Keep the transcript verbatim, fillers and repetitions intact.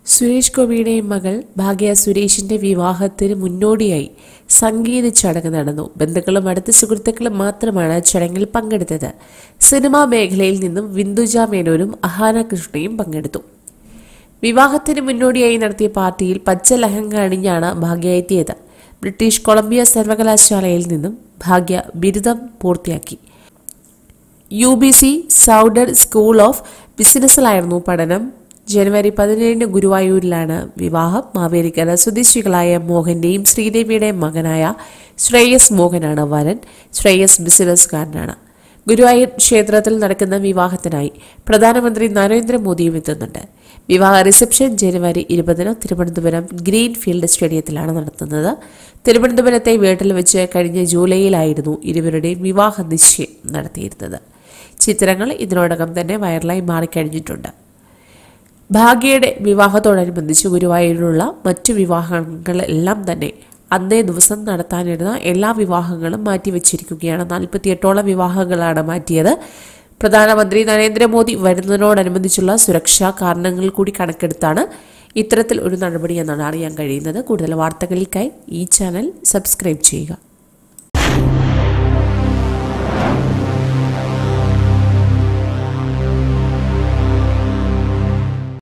സുരേഷ് ഗോപിയുടെയും മകൾ ഭാഗ്യ സുരേഷിന്റെ വിവാഹത്തിന് മുന്നോടിയായി സംഗീത ചടങ്ങ് നടന്നു. ബന്ധുക്കളും അടുത്ത സുഹൃത്തുക്കളും മാത്രമാണ് ചടങ്ങിൽ പങ്കെടുത്തത്. സിനിമാ മേഖലയിൽ നിന്നും വിന്ദുജ മേനോനും അഹാന കൃഷ്ണയും പങ്കെടുത്തു. വിവാഹത്തിന് മുന്നോടിയായി നടത്തിയ പാർട്ടിയിൽ പച്ച ലഹങ്ക അണിഞ്ഞാണ് ഭാഗ്യ എത്തിയത്. ബ്രിട്ടീഷ് കൊളംബിയ സർവകലാശാലയിൽ നിന്നും ഭാഗ്യ ബിരുദം പൂർത്തിയാക്കി. U B C Sauder school of ബിസിനസ്സിലായിരുന്നു പഠനം. ജനുവരി പതിനേഴിന് ഗുരുവായൂരിലാണ് വിവാഹം. മാവേലിക്കര സ്വദേശികളായ മോഹന്റെയും ശ്രീദേവിയുടെയും മകനായ ശ്രേയസ് മോഹനാണ് വരൻ. ശ്രേയസ് ബിസിനസ്സുകാരനാണ്. ഗുരുവായൂർ ക്ഷേത്രത്തിൽ നടക്കുന്ന വിവാഹത്തിനായി പ്രധാനമന്ത്രി നരേന്ദ്രമോദിയും എത്തുന്നുണ്ട്. വിവാഹ റിസപ്ഷൻ ജനുവരി ഇരുപതിന് തിരുവനന്തപുരം ഗ്രീൻഫീൽഡ് സ്റ്റേഡിയത്തിലാണ് നടത്തുന്നത്. തിരുവനന്തപുരത്തെ വീട്ടിൽ വെച്ച് കഴിഞ്ഞ ജൂലൈയിലായിരുന്നു ഇരുവരുടെയും വിവാഹ നിശ്ചയം നടത്തിയിരുന്നത്. ചിത്രങ്ങൾ ഇതിനോടകം തന്നെ വൈറലായി മാറിക്കഴിഞ്ഞിട്ടുണ്ട്. ഭാഗ്യയുടെ വിവാഹത്തോടനുബന്ധിച്ച് ഗുരുവായൂരിലുള്ള മറ്റു വിവാഹങ്ങളെല്ലാം തന്നെ അന്നേ ദിവസം നടത്താനിരുന്ന എല്ലാ വിവാഹങ്ങളും മാറ്റിവെച്ചിരിക്കുകയാണ്. നാൽപ്പത്തിയെട്ടോളം വിവാഹങ്ങളാണ് മാറ്റിയത്. പ്രധാനമന്ത്രി നരേന്ദ്രമോദി വരുന്നതിനോടനുബന്ധിച്ചുള്ള സുരക്ഷാ കാരണങ്ങൾ കൂടി കണക്കെടുത്താണ് ഇത്തരത്തിൽ ഒരു നടപടി എന്നാണ് അറിയാൻ കഴിയുന്നത്. കൂടുതൽ വാർത്തകൾക്കായി ഈ ചാനൽ സബ്സ്ക്രൈബ് ചെയ്യുക.